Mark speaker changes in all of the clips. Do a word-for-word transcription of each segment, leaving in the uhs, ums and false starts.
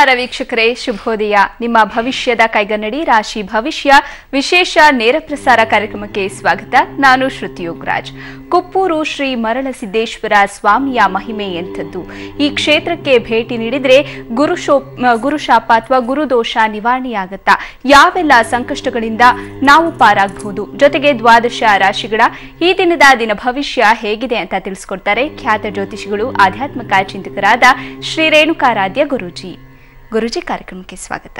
Speaker 1: ನಮಸ್ಕಾರ ವೀಕ್ಷಕರೇ, ಶುಭೋದಯ. ನಿಮ್ಮ ಭವಿಷ್ಯದ ಕೈಗನ್ನಡಿ ರಾಶಿ ಭವಿಷ್ಯ ವಿಶೇಷ ನೇರ ಪ್ರಸಾರ ಕಾರ್ಯಕ್ರಮಕ್ಕೆ ಸ್ವಾಗತ. ನಾನು ಶ್ರುತಿ ಯೋಗರಾಜ್. ಕುಪ್ಪೂರು ಶ್ರೀ ಮರಳಸಿದ್ದೇಶ್ವರ ಸ್ವಾಮಿಯ ಮಹಿಮೆ ಎಂಥದ್ದು? ಈ ಕ್ಷೇತ್ರಕ್ಕೆ ಭೇಟಿ ನೀಡಿದ್ರೆ ಗುರುಶೋ ಗುರುಶಾಪ ಅಥವಾ ಗುರುದೋಷ ನಿವಾರಣೆಯಾಗತ್ತಾ? ಯಾವೆಲ್ಲ ಸಂಕಷ್ಟಗಳಿಂದ ನಾವು ಪಾರಾಗಬಹುದು? ಜೊತೆಗೆ ದ್ವಾದಶ ರಾಶಿಗಳ ಈ ದಿನದ ದಿನ ಭವಿಷ್ಯ ಹೇಗಿದೆ ಅಂತ ತಿಳಿಸ್ಕೊಡ್ತಾರೆ ಖ್ಯಾತ ಜ್ಯೋತಿಷಿಗಳು, ಆಧ್ಯಾತ್ಮಿಕ ಚಿಂತಕರಾದ ಶ್ರೀ ರೇಣುಕಾರಾಧ್ಯ ಗುರೂಜಿ. ಗುರುಜಿ, ಕಾರ್ಯಕ್ರಮಕ್ಕೆ ಸ್ವಾಗತ.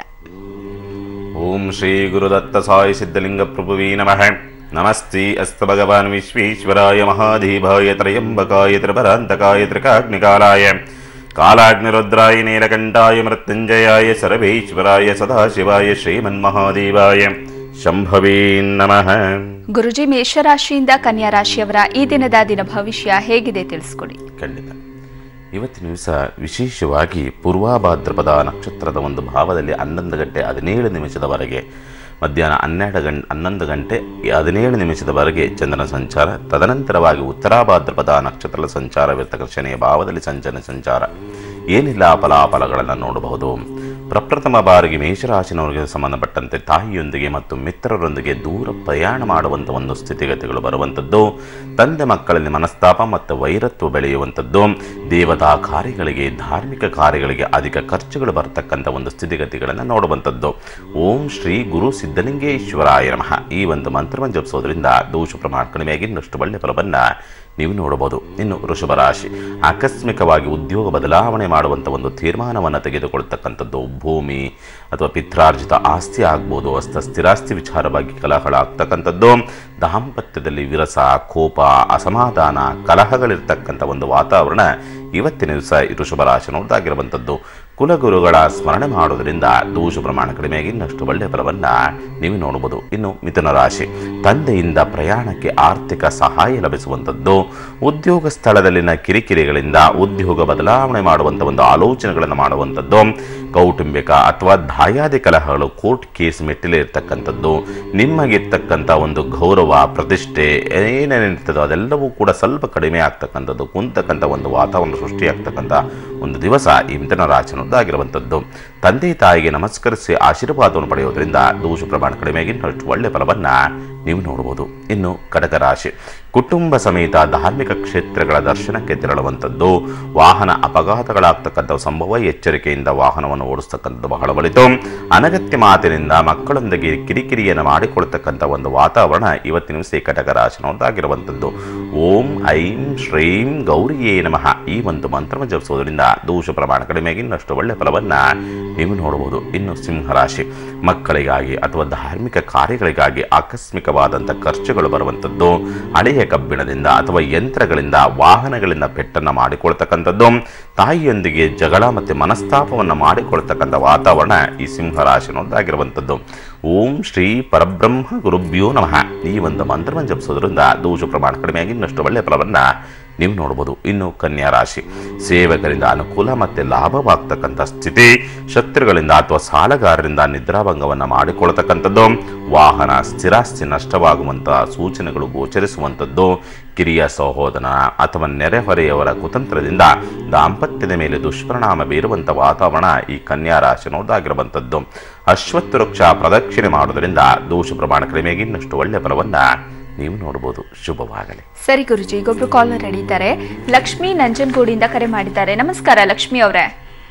Speaker 2: ಓಂ ಶ್ರೀ ಗುರುದತ್ತ ಸಾಯಿ ಸಿದ್ಧಲಿಂಗ ಪ್ರಭುವೇ ನಮಃ. ನಮಸ್ತೆ ಅಸ್ತು ಭಗವಾನ್ ವಿಶ್ವೇಶ್ವರಾಯ ಮಹಾದೇವಾಯ ತ್ರಯಂಬಕಾಯ ತ್ರಿಪರಾಂತಕಾಯ ತ್ರಿಕಾಗ್ನಿಕಾಲಾಯ ಕಾಲಾಗ್ನಿರುದ್ರಾಯ ನೀಲಕಂಠಾಯ ಮೃತ್ಯುಂಜಯಾಯ ಸರ್ವೇಶ್ವರಾಯ ಸದಾಶಿವಾಯ ಶ್ರೀಮನ್ಮಹಾದೇವಾಯ ಶಂಭವೇ ನಮಃ.
Speaker 1: ಗುರುಜಿ, ಮೇಷರಾಶಿಯಿಂದ ಕನ್ಯಾ ರಾಶಿಯವರ ಈ ದಿನದ ದಿನ ಭವಿಷ್ಯ ಹೇಗಿದೆ ತಿಳಿಸ್ಕೊಡಿ.
Speaker 2: ಖಂಡಿತ. ಇವತ್ತಿನ ದಿವಸ ವಿಶೇಷವಾಗಿ ಪೂರ್ವಾಭಾದ್ರಪದ ನಕ್ಷತ್ರದ ಒಂದು ಭಾವದಲ್ಲಿ ಹನ್ನೊಂದು ಗಂಟೆ ಹದಿನೇಳು ನಿಮಿಷದವರೆಗೆ, ಮಧ್ಯಾಹ್ನ ಹನ್ನೆರಡು ಗಂಟೆ ಹನ್ನೊಂದು ಗಂಟೆ ಹದಿನೇಳು ನಿಮಿಷದವರೆಗೆ ಚಂದ್ರನ ಸಂಚಾರ, ತದನಂತರವಾಗಿ ಉತ್ತರಾಭಾದ್ರಪದ ನಕ್ಷತ್ರದ ಸಂಚಾರವಿರ್ತಕ್ಕ ಶನಿಯ ಭಾವದಲ್ಲಿ ಸಂಚನ ಸಂಚಾರ, ಏನಿಲ್ಲ ಫಲಾಫಲಗಳನ್ನು ನೋಡಬಹುದು. ಪ್ರಪ್ರಥಮ ಬಾರಿಗೆ ಮೇಷರಾಶಿನವರಿಗೆ ಸಂಬಂಧಪಟ್ಟಂತೆ ತಾಯಿಯೊಂದಿಗೆ ಮತ್ತು ಮಿತ್ರರೊಂದಿಗೆ ದೂರ ಪ್ರಯಾಣ ಮಾಡುವಂಥ ಒಂದು ಸ್ಥಿತಿಗತಿಗಳು ಬರುವಂಥದ್ದು, ತಂದೆ ಮಕ್ಕಳಲ್ಲಿ ಮನಸ್ತಾಪ ಮತ್ತು ವೈರತ್ವ ಬೆಳೆಯುವಂಥದ್ದು, ದೇವತಾ ಕಾರ್ಯಗಳಿಗೆ ಧಾರ್ಮಿಕ ಕಾರ್ಯಗಳಿಗೆ ಅಧಿಕ ಖರ್ಚುಗಳು ಬರತಕ್ಕಂಥ ಒಂದು ಸ್ಥಿತಿಗತಿಗಳನ್ನು ನೋಡುವಂಥದ್ದು. ಓಂ ಶ್ರೀ ಗುರು ಸಿದ್ಧಲಿಂಗೇಶ್ವರಾಯ ನಮಃ ಈ ಒಂದು ಮಂತ್ರವನ್ನು ಜಪಿಸೋದ್ರಿಂದ ದೋಷ ಪ್ರಮಾಣ ಕಡಿಮೆಯಾಗಿ ಇನ್ನಷ್ಟು ಒಳ್ಳೆಯ ಫಲವನ್ನು ನೀವು ನೋಡಬಹುದು. ಇನ್ನು ವೃಷಭ ರಾಶಿ, ಆಕಸ್ಮಿಕವಾಗಿ ಉದ್ಯೋಗ ಬದಲಾವಣೆ ಮಾಡುವಂಥ ಒಂದು ತೀರ್ಮಾನವನ್ನು ತೆಗೆದುಕೊಳ್ತಕ್ಕಂಥದ್ದು, ಭೂಮಿ ಅಥವಾ ಪಿತ್ರಾರ್ಜಿತ ಆಸ್ತಿ ಆಗ್ಬೋದು, ಹಸ್ತ ಸ್ಥಿರಾಸ್ತಿ ವಿಚಾರವಾಗಿ ಕಲಹಗಳ ಆಗ್ತಕ್ಕಂಥದ್ದು, ದಾಂಪತ್ಯದಲ್ಲಿ ವಿರಸ, ಕೋಪ, ಅಸಮಾಧಾನ, ಕಲಹಗಳಿರ್ತಕ್ಕಂಥ ಒಂದು ವಾತಾವರಣ ಇವತ್ತಿನ ದಿವಸ ವೃಷಭ ರಾಶಿನವ್ರದ್ದಾಗಿರುವಂಥದ್ದು. ಕುಲಗುರುಗಳ ಸ್ಮರಣೆ ಮಾಡೋದರಿಂದ ದೋಷ ಪ್ರಮಾಣ ಕಡಿಮೆಯಾಗಿ ಇನ್ನಷ್ಟು ಒಳ್ಳೆಯ ಫಲವನ್ನು ನೀವು ನೋಡಬಹುದು. ಇನ್ನು ಮಿಥುನ ರಾಶಿ, ತಂದೆಯಿಂದ ಪ್ರಯಾಣಕ್ಕೆ ಆರ್ಥಿಕ ಸಹಾಯ ಲಭಿಸುವಂಥದ್ದು, ಉದ್ಯೋಗ ಸ್ಥಳದಲ್ಲಿನ ಕಿರಿಕಿರಿಗಳಿಂದ ಉದ್ಯೋಗ ಬದಲಾವಣೆ ಮಾಡುವಂಥ ಒಂದು ಆಲೋಚನೆಗಳನ್ನು ಮಾಡುವಂಥದ್ದು, ಕೌಟುಂಬಿಕ ಅಥವಾ ದಾಯಾದಿ ಕಲಹಗಳು ಕೋರ್ಟ್ ಕೇಸ್ ಮೆಟ್ಟಿಲೇ ಇರ್ತಕ್ಕಂಥದ್ದು, ನಿಮಗಿರ್ತಕ್ಕಂಥ ಒಂದು ಗೌರವ ಪ್ರತಿಷ್ಠೆ ಏನೇನಿರ್ತದೋ ಅದೆಲ್ಲವೂ ಕೂಡ ಸ್ವಲ್ಪ ಕಡಿಮೆ ಆಗ್ತಕ್ಕಂಥದ್ದು, ಕುಂತಕ್ಕಂಥ ಒಂದು ವಾತಾವರಣ ಸೃಷ್ಟಿಯಾಗ್ತಕ್ಕಂಥ ಒಂದು ದಿವಸ ಈ ಮಿಥುನ ರಾಶಿನದ್ದಾಗಿರುವಂಥದ್ದು. ತಂದೆ ತಾಯಿಗೆ ನಮಸ್ಕರಿಸಿ ಆಶೀರ್ವಾದವನ್ನು ಪಡೆಯೋದ್ರಿಂದ ದೋಷ ಪ್ರಮಾಣ ಕಡಿಮೆಯಾಗಿ ಇನ್ನಷ್ಟು ಒಳ್ಳೆಯ ಫಲವನ್ನು ನೀವು ನೋಡಬಹುದು. ಇನ್ನು ಕಟಕ ರಾಶಿ, ಕುಟುಂಬ ಸಮೇತ ಧಾರ್ಮಿಕ ಕ್ಷೇತ್ರಗಳ ದರ್ಶನಕ್ಕೆ ತೆರಳುವಂಥದ್ದು, ವಾಹನ ಅಪಘಾತಗಳಾಗ್ತಕ್ಕಂಥ ಸಂಭವ, ಎಚ್ಚರಿಕೆಯಿಂದ ವಾಹನವನ್ನು ಓಡಿಸ್ತಕ್ಕಂಥದ್ದು ಬಹಳ ಒಳಿತು. ಅನಗತ್ಯ ಮಾತಿನಿಂದ ಮಕ್ಕಳೊಂದಿಗೆ ಕಿರಿಕಿರಿಯನ್ನು ಮಾಡಿಕೊಳ್ತಕ್ಕಂಥ ಒಂದು ವಾತಾವರಣ ಇವತ್ತಿನ ದಿವಸ ಕಟಕ ರಾಶಿನದ್ದಾಗಿರುವಂಥದ್ದು. ಓಂ ಐಂ ಶ್ರೀಂ ಗೌರಿಯೇ ನಮಃ ಈ ಒಂದು ಮಂತ್ರವನ್ನು ಜಪಿಸೋದ್ರಿಂದ ದೋಷ ಪ್ರಮಾಣ ಕಡಿಮೆಯಾಗಿ ಇನ್ನಷ್ಟು ಒಳ್ಳೆಯ ಫಲವನ್ನು ನೀವು ನೋಡಬಹುದು. ಇನ್ನು ಸಿಂಹರಾಶಿ, ಮಕ್ಕಳಿಗಾಗಿ ಅಥವಾ ಧಾರ್ಮಿಕ ಕಾರ್ಯಗಳಿಗಾಗಿ ಆಕಸ್ಮಿಕವಾದಂಥ ಖರ್ಚುಗಳು ಬರುವಂಥದ್ದು, ಹಳೆಯ ಕಬ್ಬಿಣದಿಂದ ಅಥವಾ ಯಂತ್ರಗಳಿಂದ ವಾಹನಗಳಿಂದ ಪೆಟ್ಟನ್ನು ಮಾಡಿಕೊಳ್ತಕ್ಕಂಥದ್ದು, ತಾಯಿಯೊಂದಿಗೆ ಜಗಳ ಮತ್ತು ಮನಸ್ತಾಪವನ್ನು ಮಾಡಿಕೊಳ್ತಕ್ಕಂಥ ವಾತಾವರಣ ಈ ಸಿಂಹರಾಶಿನದ್ದಾಗಿರುವಂಥದ್ದು. ಓಂ ಶ್ರೀ ಪರಬ್ರಹ್ಮ ಗುರುಭ್ಯೋ ನಮಃ ಈ ಒಂದು ಮಂತ್ರವನ್ನು ಜಪಿಸೋದ್ರಿಂದ ದೋಷ ಪ್ರಮಾಣ ಕಡಿಮೆಯಾಗಿ ಇನ್ನಷ್ಟು ಒಳ್ಳೆಯ ಫಲವನ್ನು ನೀವು ನೋಡಬಹುದು. ಇನ್ನು ಕನ್ಯಾ ರಾಶಿ, ಸೇವಕರಿಂದ ಅನುಕೂಲ ಮತ್ತು ಲಾಭವಾಗ್ತಕ್ಕಂಥ ಸ್ಥಿತಿ, ಶತ್ರುಗಳಿಂದ ಅಥವಾ ಸಾಲಗಾರರಿಂದ ನಿದ್ರಾಭಂಗವನ್ನು ಮಾಡಿಕೊಳ್ತಕ್ಕಂಥದ್ದು, ವಾಹನ ಸ್ಥಿರಾಸ್ತಿ ನಷ್ಟವಾಗುವಂತಹ ಸೂಚನೆಗಳು ಗೋಚರಿಸುವಂಥದ್ದು, ಕಿರಿಯ ಸಹೋದರ ಅಥವಾ ನೆರೆಹೊರೆಯವರ ಕುತಂತ್ರದಿಂದ ದಾಂಪತ್ಯದ ಮೇಲೆ ದುಷ್ಪರಿಣಾಮ ಬೀರುವಂಥ ವಾತಾವರಣ ಈ ಕನ್ಯಾ ರಾಶಿನದ್ದಾಗಿರುವಂಥದ್ದು. ಅಶ್ವತ್ಥ ವೃಕ್ಷ ಪ್ರದಕ್ಷಿಣೆ ಮಾಡುವುದರಿಂದ ದೋಷ ಪ್ರಮಾಣ ಕಡಿಮೆಯಾಗಿ ಇನ್ನಷ್ಟು ಒಳ್ಳೆಯ ಫಲವನ್ನು ನೀವು ನೋಡಬಹುದು. ಶುಭವಾಗಲಿ.
Speaker 1: ಸರಿ ಗುರುಜಿ, ಈಗೊಬ್ರು ಕಾಲರ್ ಹೇಳಿದ್ದಾರೆ. ಲಕ್ಷ್ಮಿ ನಂಜನಗೂಡಿಂದ ಕರೆ ಮಾಡಿದ್ದಾರೆ. ನಮಸ್ಕಾರ ಲಕ್ಷ್ಮಿ ಅವರೇ.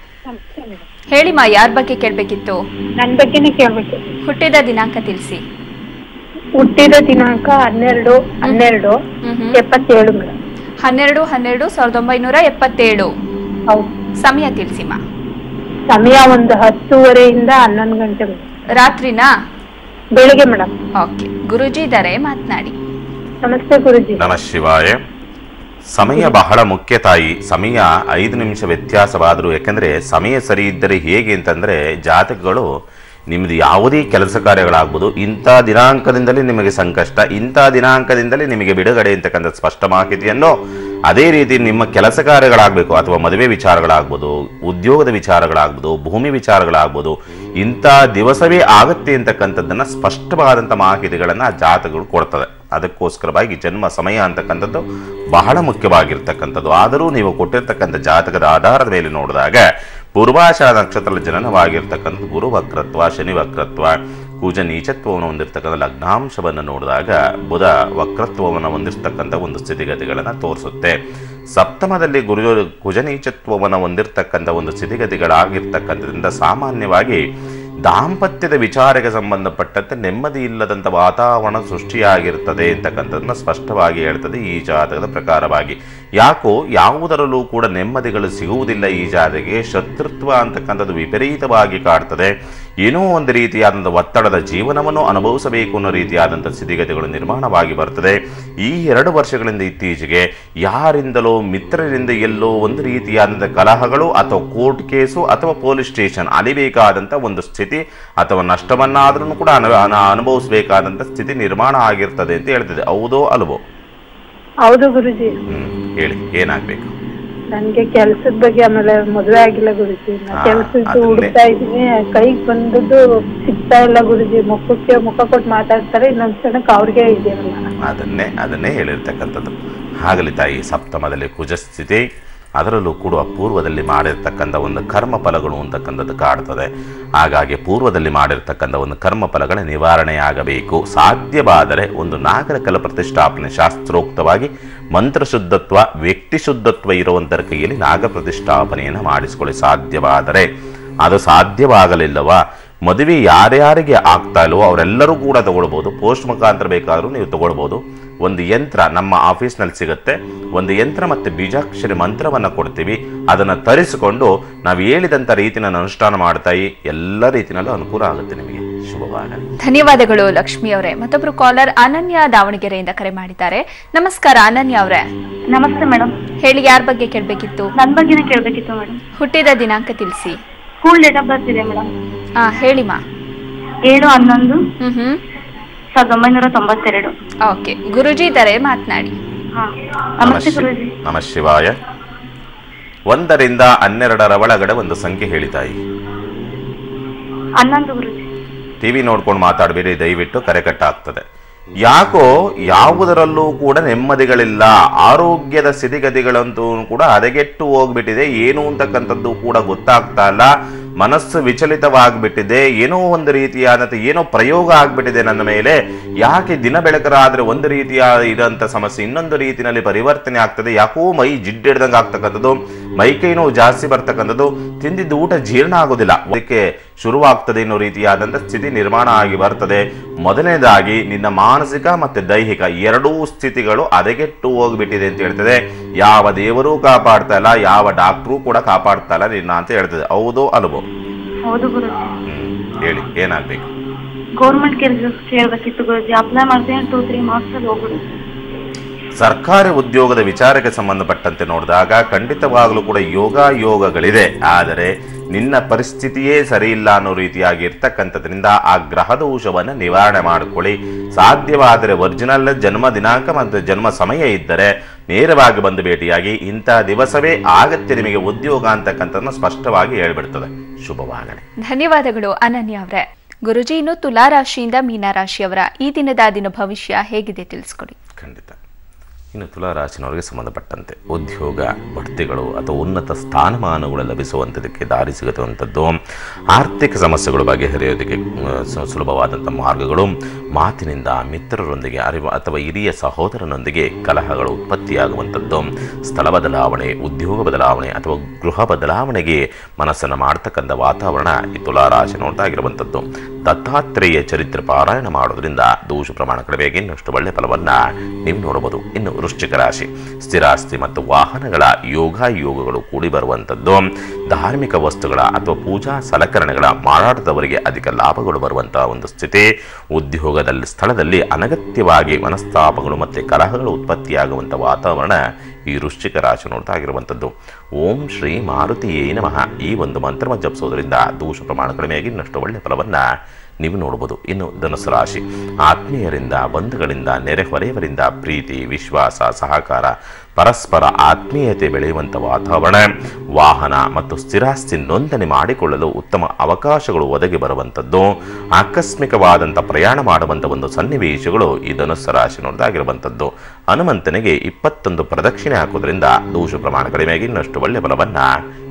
Speaker 1: ಹೇಳಿಮಾ, ಯಾರ ಬಗ್ಗೆ ಕೇಳಬೇಕಿತ್ತು?
Speaker 3: ನನ್ನ ಬಗ್ಗೆನೇ ಕೇಳಬೇಕು.
Speaker 1: ಹುಟ್ಟಿದ ದಿನಾಂಕ ತಿಳಿಸಿ.
Speaker 3: ಹುಟ್ಟಿದ ದಿನಾಂಕ ಹನ್ನೆರಡು ಹನ್ನೆರಡು ಎಪ್ಪತ್ತೇಳು ಮೇಡಮ್.
Speaker 1: ಹನ್ನೆರಡು ಹನ್ನೆರಡು ಸಾವಿರದ ಒಂಬೈನೂರ ಎಪ್ಪತ್ತೇಳು.
Speaker 3: ಹೌದು.
Speaker 1: ಸಮಯ ತಿಳಿಸಿಮಾ.
Speaker 3: ಸಮಯ ಒಂದು ಹತ್ತುವರೆಯಿಂದ ಹನ್ನೊಂದು ಗಂಟೆ.
Speaker 1: ರಾತ್ರಿನಾ?
Speaker 3: ಬೆಳಿಗ್ಗೆ ಮೇಡಮ್.
Speaker 1: ಓಕೆ, ಗುರುಜಿ ಇದ್ದಾರೆ, ಮಾತನಾಡಿ.
Speaker 3: ನಮಸ್ತೆ ಗುರುಜಿ.
Speaker 2: ನಮ ಶಿವಾಯ. ಸಮಯ ಬಹಳ ಮುಖ್ಯ ತಾಯಿ. ಸಮಯ ಐದು ನಿಮಿಷ ವ್ಯತ್ಯಾಸವಾದರೂ, ಯಾಕೆಂದರೆ ಸಮಯ ಸರಿ ಇದ್ದರೆ ಹೇಗೆ ಅಂತಂದರೆ, ಜಾತಕಗಳು ನಿಮ್ಮದು ಯಾವುದೇ ಕೆಲಸ ಕಾರ್ಯಗಳಾಗ್ಬೋದು, ಇಂಥ ದಿನಾಂಕದಿಂದಲೇ ನಿಮಗೆ ಸಂಕಷ್ಟ, ಇಂಥ ದಿನಾಂಕದಿಂದಲೇ ನಿಮಗೆ ಬಿಡುಗಡೆ ಅಂತಕ್ಕಂಥ ಸ್ಪಷ್ಟ ಮಾಹಿತಿಯನ್ನು, ಅದೇ ರೀತಿ ನಿಮ್ಮ ಕೆಲಸ ಕಾರ್ಯಗಳಾಗಬೇಕು ಅಥವಾ ಮದುವೆ ವಿಚಾರಗಳಾಗ್ಬೋದು, ಉದ್ಯೋಗದ ವಿಚಾರಗಳಾಗ್ಬೋದು, ಭೂಮಿ ವಿಚಾರಗಳಾಗ್ಬೋದು, ಇಂಥ ದಿವಸವೇ ಆಗುತ್ತೆ ಅಂತಕ್ಕಂಥದ್ದನ್ನು ಸ್ಪಷ್ಟವಾದಂಥ ಮಾಹಿತಿಗಳನ್ನು ಜಾತಕಗಳು ಕೊಡ್ತದೆ. ಅದಕ್ಕೋಸ್ಕರವಾಗಿ ಜನ್ಮ ಸಮಯ ಅಂತಕ್ಕಂಥದ್ದು ಬಹಳ ಮುಖ್ಯವಾಗಿರ್ತಕ್ಕಂಥದ್ದು. ಆದರೂ ನೀವು ಕೊಟ್ಟಿರ್ತಕ್ಕಂಥ ಜಾತಕದ ಆಧಾರದ ಮೇಲೆ ನೋಡಿದಾಗ ಪೂರ್ವಾಷಾಢ ನಕ್ಷತ್ರದ ಜನನವಾಗಿರ್ತಕ್ಕಂಥ ಗುರು ವಕ್ರತ್ವ, ಶನಿ ವಕ್ರತ್ವ, ಕುಜ ನೀಚತ್ವವನ್ನು ಹೊಂದಿರತಕ್ಕಂಥ ಲಗ್ನಾಂಶವನ್ನು ನೋಡಿದಾಗ ಬುಧ ವಕ್ರತ್ವವನ್ನು ಹೊಂದಿರತಕ್ಕಂಥ ಒಂದು ಸ್ಥಿತಿಗತಿಗಳನ್ನು ತೋರಿಸುತ್ತೆ. ಸಪ್ತಮದಲ್ಲಿ ಗುರು ಕುಜ ನೀಚತ್ವವನ್ನು ಹೊಂದಿರತಕ್ಕಂಥ ಒಂದು ಸ್ಥಿತಿಗತಿಗಳಾಗಿರ್ತಕ್ಕಂಥದ್ರಿಂದ ಸಾಮಾನ್ಯವಾಗಿ ದಾಂಪತ್ಯದ ವಿಚಾರಕ್ಕೆ ಸಂಬಂಧಪಟ್ಟಂತೆ ನೆಮ್ಮದಿ ಇಲ್ಲದಂಥ ವಾತಾವರಣ ಸೃಷ್ಟಿಯಾಗಿರ್ತದೆ ಅಂತಕ್ಕಂಥದ್ದನ್ನ ಸ್ಪಷ್ಟವಾಗಿ ಹೇಳ್ತದೆ ಈ ಜಾತಕದ ಪ್ರಕಾರವಾಗಿ. ಯಾಕೋ ಯಾವುದರಲ್ಲೂ ಕೂಡ ನೆಮ್ಮದಿಗಳು ಸಿಗುವುದಿಲ್ಲ. ಈ ಜಾತಕಿಗೆ ಶತ್ರುತ್ವ ಅಂತಕ್ಕಂಥದ್ದು ವಿಪರೀತವಾಗಿ ಕಾಡ್ತದೆ. ಏನೋ ಒಂದು ರೀತಿಯಾದಂಥ ಒತ್ತಡದ ಜೀವನವನ್ನು ಅನುಭವಿಸಬೇಕು ಅನ್ನೋ ರೀತಿಯಾದಂಥ ಸ್ಥಿತಿಗತಿಗಳು ನಿರ್ಮಾಣವಾಗಿ ಬರ್ತದೆ. ಈ ಎರಡು ವರ್ಷಗಳಿಂದ ಇತ್ತೀಚೆಗೆ ಯಾರಿಂದಲೋ ಮಿತ್ರರಿಂದ ಎಲ್ಲೋ ಒಂದು ರೀತಿಯಾದಂಥ ಕಲಹಗಳು ಅಥವಾ ಕೋರ್ಟ್ ಕೇಸು ಅಥವಾ ಪೊಲೀಸ್ ಸ್ಟೇಷನ್ ಅಲಿಬೇಕಾದಂಥ ಒಂದು ಸ್ಥಿತಿ ಅಥವಾ ನಷ್ಟವನ್ನಾದ್ರೂ ಕೂಡ ಅನು ಅನುಭವಿಸಬೇಕಾದಂಥ ಸ್ಥಿತಿ ನಿರ್ಮಾಣ ಆಗಿರ್ತದೆ ಅಂತ ಹೇಳ್ತಿದೆ. ಹೌದೋ ಅಲ್ವೋ?
Speaker 3: ಹೌದು ಗುರುಜಿ.
Speaker 2: ಹ್ಮ್ ಹೇಳಿ, ಏನಾಗ್ಬೇಕು?
Speaker 3: ನನ್ಗೆ ಕೆಲ್ಸದ ಬಗ್ಗೆ, ಆಮೇಲೆ ಮದುವೆ ಆಗಿಲ್ಲ ಗುರುಜಿ. ಕೆಲ್ಸದ್ದು ಹುಡುಕ್ತಾ ಇದೀನಿ, ಕೈಗೆ ಬಂದದ್ದು ಸಿಗ್ತಾ ಇಲ್ಲ ಗುರುಜಿ. ಮುಖಕ್ಕೆ ಮುಖ ಕೊಟ್ಟು ಮಾತಾಡ್ತಾರೆ, ಇನ್ನೊಂದ್ ಕ್ಷಣಕ್ಕೆ ಅವ್ರಿಗೆ ಇದೆಯಲ್ಲ.
Speaker 2: ಅದನ್ನೇ ಅದನ್ನೇ ಹೇಳಿರ್ತಕ್ಕಂಥದ್ದು. ಹಾಗಲಿ ತಾಯಿ, ಸಪ್ತಮದಲ್ಲಿ ಕುಜ ಸ್ಥಿತಿ, ಅದರಲ್ಲೂ ಕೂಡ ಪೂರ್ವದಲ್ಲಿ ಮಾಡಿರ್ತಕ್ಕಂಥ ಒಂದು ಕರ್ಮ ಫಲಗಳು ಅಂತಕ್ಕಂಥದ್ದು ಕಾಡ್ತದೆ. ಹಾಗಾಗಿ ಪೂರ್ವದಲ್ಲಿ ಮಾಡಿರ್ತಕ್ಕಂಥ ಒಂದು ಕರ್ಮ ಫಲಗಳ ನಿವಾರಣೆಯಾಗಬೇಕು. ಸಾಧ್ಯವಾದರೆ ಒಂದು ನಾಗರಿಕಲ ಪ್ರತಿಷ್ಠಾಪನೆ ಶಾಸ್ತ್ರೋಕ್ತವಾಗಿ ಮಂತ್ರಶುದ್ಧತ್ವ, ವ್ಯಕ್ತಿ ಶುದ್ಧತ್ವ ಇರುವಂತರ ಕೈಯಲ್ಲಿ ನಾಗ ಪ್ರತಿಷ್ಠಾಪನೆಯನ್ನು ಮಾಡಿಸಿಕೊಳ್ಳಿ ಸಾಧ್ಯವಾದರೆ. ಅದು ಸಾಧ್ಯವಾಗಲಿಲ್ಲವಾ, ಮದುವೆ ಯಾರ್ಯಾರಿಗೆ ಆಗ್ತಾ ಇಲ್ವೋ ಅವರೆಲ್ಲರೂ ಕೂಡ ತಗೊಳ್ಬೋದು. ಪೋಸ್ಟ್ ಮುಖಾಂತರ ಬೇಕಾದರೂ ನೀವು ತಗೊಳ್ಬೋದು. ಒಂದು ಯಂತ್ರ ನಮ್ಮ ಆಫೀಸ್ನಲ್ಲಿ ಸಿಗುತ್ತೆ. ಒಂದು ಯಂತ್ರ ಮತ್ತು ಬೀಜಾಕ್ಷರಿ ಮಂತ್ರವನ್ನು ಕೊಡ್ತೀವಿ. ಅದನ್ನು ತರಿಸಿಕೊಂಡು ನಾವು ಹೇಳಿದಂಥ ರೀತಿನ ಅನುಷ್ಠಾನ ಮಾಡ್ತಾ ಎಲ್ಲ ರೀತಿನಲ್ಲೂ ಅನುಕೂಲ ಆಗುತ್ತೆ ನಿಮಗೆ. ಶುಭವಾಗಲಿ.
Speaker 1: ಧನ್ಯವಾದಗಳು ಲಕ್ಷ್ಮಿ ಅವರೇ. ಮತ್ತೊಬ್ರು ಕಾಲರ್ ಅನನ್ಯ ದಾವಣಗೆರೆಯಿಂದ ಕರೆ ಮಾಡಿದ್ದಾರೆ. ನಮಸ್ಕಾರ ಅನನ್ಯ ಅವರೇ.
Speaker 4: ನಮಸ್ತೆ ಮೇಡಮ್.
Speaker 1: ಹೇಳಿ, ಯಾರ ಬಗ್ಗೆ ಕೇಳಬೇಕಿತ್ತು?
Speaker 4: ನನ್ನ ಬಗ್ಗೆನೇ ಕೇಳಬೇಕಿತ್ತು ಮೇಡಮ್.
Speaker 1: ಹುಟ್ಟಿದ ದಿನಾಂಕ ತಿಳಿಸಿ.
Speaker 4: ಸ್ಕೂಲ್ ಡೇಟ್ ಆಫ್ ಬರ್ತ್ ಇದೆ ಮೇಡಮ್.
Speaker 1: ಹಾ ಹೇಳಿಮಾ.
Speaker 4: ಏಳು ಹನ್ನೊಂದು
Speaker 1: ಹ್ಮ್ ಹ್ಮ್
Speaker 4: ಸಾವಿರದ ಒಂಬೈನೂರ ತೊಂಬತ್ತೆರಡು.
Speaker 1: ಓಕೆ, ಗುರುಜಿ ಇದ್ದಾರೆ, ಮಾತನಾಡಿ.
Speaker 4: ನಮಸ್ತೆ ಗುರುಜಿ.
Speaker 2: ನಮ ಶಿವಾಯ. ಒಂದರಿಂದ ಹನ್ನೆರಡರ ಒಳಗಡೆ ಒಂದು ಸಂಖ್ಯೆ ಹೇಳಿತಾಯಿ.
Speaker 4: ಹನ್ನೊಂದು ಗುರುಜಿ.
Speaker 2: ಟಿವಿ ನೋಡ್ಕೊಂಡು ಮಾತಾಡಬೇಡಿ ದಯವಿಟ್ಟು, ಕರೆ ಕಟ್ಟಾಗ್ತದೆ. ಯಾಕೋ ಯಾವುದರಲ್ಲೂ ಕೂಡ ನೆಮ್ಮದಿಗಳಿಲ್ಲ. ಆರೋಗ್ಯದ ಸ್ಥಿತಿಗತಿಗಳಂತೂ ಕೂಡ ಹದಗೆಟ್ಟು ಹೋಗ್ಬಿಟ್ಟಿದೆ. ಏನು ಅಂತಕ್ಕಂಥದ್ದು ಕೂಡ ಗೊತ್ತಾಗ್ತಾ ಇಲ್ಲ. ಮನಸ್ಸು ವಿಚಲಿತವಾಗ್ಬಿಟ್ಟಿದೆ. ಏನೋ ಒಂದು ರೀತಿಯಾದಂಥ ಏನೋ ಪ್ರಯೋಗ ಆಗ್ಬಿಟ್ಟಿದೆ ನನ್ನ ಮೇಲೆ. ಯಾಕೆ ದಿನ ಬೆಳಕರಾದ್ರೆ ಒಂದು ರೀತಿಯ ಇರೋಂಥ ಸಮಸ್ಯೆ ಇನ್ನೊಂದು ರೀತಿಯಲ್ಲಿ ಪರಿವರ್ತನೆ ಆಗ್ತದೆ. ಯಾಕೋ ಮೈ ಜಿಡ್ಡಿಡ್ದಂಗೆ ಆಗ್ತಕ್ಕಂಥದ್ದು, ಮೈ ಕೈ ನೋವು ಜಾಸ್ತಿ ಬರ್ತಕ್ಕಂಥದ್ದು, ತಿಂದಿದ್ದು ಊಟ ಜೀರ್ಣ ಆಗೋದಿಲ್ಲ, ಅದಕ್ಕೆ ಶುರುವಾಗ್ತದೆ ಅನ್ನೋ ರೀತಿಯಾದಂಥ ಸ್ಥಿತಿ ನಿರ್ಮಾಣ ಆಗಿ ಬರ್ತದೆ. ಮೊದಲನೇದಾಗಿ ನಿನ್ನ ಮಾನಸಿಕ ಮತ್ತು ದೈಹಿಕ ಎರಡೂ ಸ್ಥಿತಿಗಳು ಹದಗೆಟ್ಟು ಹೋಗ್ಬಿಟ್ಟಿದೆ ಅಂತ ಹೇಳ್ತದೆ. ಯಾವ ದೇವರೂ ಕಾಪಾಡ್ತಾ ಇಲ್ಲ, ಯಾವ ಡಾಕ್ಟ್ರೂ ಕೂಡ ಕಾಪಾಡ್ತಾ ಇಲ್ಲ ನಿನ್ನ ಅಂತ ಹೇಳ್ತದೆ. ಹೌದೋ ಅಲ್ವೋ?
Speaker 4: ಹೌದು ಗುರುಜಿ.
Speaker 2: ಹ್ಮ್ ಹೇಳಿ, ಏನಾಗ್ಬೇಕು?
Speaker 4: ಗೌರ್ಮೆಂಟ್ ಕೆಲಸ ಸೇರ್ಬೇಕಿತ್ತು ಗುರುಜಿ. ಅಪ್ಲೈ ಮಾಡ್ತೀನಿ, ಟೂ ತ್ರೀ ಮಾರ್ಕ್ಸ್ ಅಲ್ಲಿ ಹೋಗ್ಬಿಡುತ್ತೆ.
Speaker 2: ಸರ್ಕಾರಿ ಉದ್ಯೋಗದ ವಿಚಾರಕ್ಕೆ ಸಂಬಂಧಪಟ್ಟಂತೆ ನೋಡಿದಾಗ ಖಂಡಿತವಾಗಲೂ ಕೂಡ ಯೋಗ ಯೋಗಗಳಿದೆ. ಆದರೆ ನಿನ್ನ ಪರಿಸ್ಥಿತಿಯೇ ಸರಿ ಇಲ್ಲ ಅನ್ನೋ ರೀತಿಯಾಗಿ ಇರ್ತಕ್ಕಂಥದ್ರಿಂದ ಆ ಗ್ರಹ ದೋಷವನ್ನು ನಿವಾರಣೆ ಮಾಡಿಕೊಳ್ಳಿ. ಸಾಧ್ಯವಾದರೆ ಒರಿಜಿನಲ್ ಜನ್ಮ ದಿನಾಂಕ ಮತ್ತು ಜನ್ಮ ಸಮಯ ಇದ್ದರೆ ನೇರವಾಗಿ ಬಂದು ಭೇಟಿಯಾಗಿ. ಇಂಥ ದಿವಸವೇ ಆಗತ್ಯ ನಿಮಗೆ ಉದ್ಯೋಗ ಅಂತಕ್ಕಂಥದ್ದನ್ನು ಸ್ಪಷ್ಟವಾಗಿ ಹೇಳ್ಬಿಡ್ತದೆ. ಶುಭವಾಗಲಿ.
Speaker 1: ಧನ್ಯವಾದಗಳು ಅನನ್ಯ ಅವರೇ. ಗುರುಜಿ, ಇನ್ನು ತುಲಾ ರಾಶಿಯಿಂದ ಮೀನಾ ರಾಶಿಯವರ ಈ ದಿನದ ದಿನ ಭವಿಷ್ಯ ಹೇಗಿದೆ ತಿಳಿಸ್ಕೊಡಿ.
Speaker 2: ಖಂಡಿತ. ಇನ್ನು ತುಲಾರಾಶಿನವರಿಗೆ ಸಂಬಂಧಪಟ್ಟಂತೆ ಉದ್ಯೋಗ, ಬಡ್ತಿಗಳು ಅಥವಾ ಉನ್ನತ ಸ್ಥಾನಮಾನಗಳು ಲಭಿಸುವಂಥದಕ್ಕೆ ದಾರಿ ಸಿಗುವಂಥದ್ದು, ಆರ್ಥಿಕ ಸಮಸ್ಯೆಗಳು ಬಗೆಹರಿಯೋದಕ್ಕೆ ಸುಲಭವಾದಂಥ ಮಾರ್ಗಗಳು, ಮಾತಿನಿಂದ ಮಿತ್ರರೊಂದಿಗೆ ಅರಿವು ಅಥವಾ ಹಿರಿಯ ಸಹೋದರನೊಂದಿಗೆ ಕಲಹಗಳು ಉತ್ಪತ್ತಿಯಾಗುವಂಥದ್ದು, ಸ್ಥಳ ಬದಲಾವಣೆ, ಉದ್ಯೋಗ ಬದಲಾವಣೆ ಅಥವಾ ಗೃಹ ಬದಲಾವಣೆಗೆ ಮನಸ್ಸನ್ನು ಮಾಡ್ತಕ್ಕಂಥ ವಾತಾವರಣ ಈ ತುಲಾರಾಶಿ ನೋಡ್ತಾಗಿರುವಂಥದ್ದು. ದತ್ತಾತ್ರೇಯ ಚರಿತ್ರೆ ಪಾರಾಯಣ ಮಾಡೋದ್ರಿಂದ ದೋಷ ಪ್ರಮಾಣ ಕಡಿಮೆಯಾಗಿ ಇನ್ನಷ್ಟು ಒಳ್ಳೆಯ ಫಲವನ್ನು ನೀವು ನೋಡಬಹುದು. ಇನ್ನು ವೃಶ್ಚಿಕ ರಾಶಿ, ಸ್ಥಿರಾಸ್ತಿ ಮತ್ತು ವಾಹನಗಳ ಯೋಗ ಯೋಗಗಳು ಕೂಡಿ ಬರುವಂಥದ್ದು, ಧಾರ್ಮಿಕ ವಸ್ತುಗಳ ಅಥವಾ ಪೂಜಾ ಸಲಕರಣೆಗಳ ಮಾರಾಟದವರಿಗೆ ಅಧಿಕ ಲಾಭಗಳು ಬರುವಂತಹ ಒಂದು ಸ್ಥಿತಿ. ಉದ್ಯೋಗದಲ್ಲಿ ಸ್ಥಳದಲ್ಲಿ ಅನಗತ್ಯವಾಗಿ ಮನಸ್ತಾಪಗಳು ಮತ್ತು ಕಲಹಗಳು ಉತ್ಪತ್ತಿಯಾಗುವಂಥ ವಾತಾವರಣ ಈ ವೃಶ್ಚಿಕ ರಾಶಿ ನೋಡ್ತಾ ಆಗಿರುವಂಥದ್ದು. ಓಂ ಶ್ರೀ ಮಾರುತಿಯೇ ನಮಃ ಈ ಒಂದು ಮಂತ್ರವನ್ನು ಜಪಿಸೋದ್ರಿಂದ ದೋಷ ಪ್ರಮಾಣ ಕಡಿಮೆಯಾಗಿ ಇನ್ನಷ್ಟು ಒಳ್ಳೆಯ ಫಲವನ್ನು ನೀವು ನೋಡಬಹುದು. ಇನ್ನು ಧನುಸ್ಸು ರಾಶಿ, ಆತ್ಮೀಯರಿಂದ, ಬಂಧುಗಳಿಂದ, ನೆರೆಹೊರೆಯವರಿಂದ ಪ್ರೀತಿ, ವಿಶ್ವಾಸ, ಸಹಕಾರ, ಪರಸ್ಪರ ಆತ್ಮೀಯತೆ ಬೆಳೆಯುವಂಥ ವಾತಾವರಣ, ವಾಹನ ಮತ್ತು ಸ್ಥಿರಾಸ್ತಿ ನೋಂದಣಿ ಮಾಡಿಕೊಳ್ಳಲು ಉತ್ತಮ ಅವಕಾಶಗಳು ಒದಗಿ ಬರುವಂಥದ್ದು, ಆಕಸ್ಮಿಕವಾದಂಥ ಪ್ರಯಾಣ ಮಾಡುವಂಥ ಒಂದು ಸನ್ನಿವೇಶಗಳು ಈ ಧನುಸ್ಸು ರಾಶಿ ನೋಡ್ದಾಗಿರುವಂಥದ್ದು. ಹನುಮಂತನಿಗೆ ಇಪ್ಪತ್ತೊಂದು ಪ್ರದಕ್ಷಿಣೆ ಹಾಕೋದ್ರಿಂದ ದೋಷ ಪ್ರಮಾಣ ಕಡಿಮೆಯಾಗಿ ಇನ್ನಷ್ಟು ಒಳ್ಳೆಯ ಫಲವನ್ನು